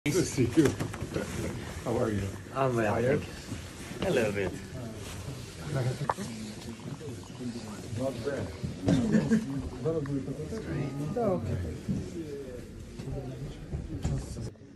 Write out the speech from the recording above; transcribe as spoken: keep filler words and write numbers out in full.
Good to see you. How are you? I'm well, Tired? thank you. A little bit. Not bad. Okay.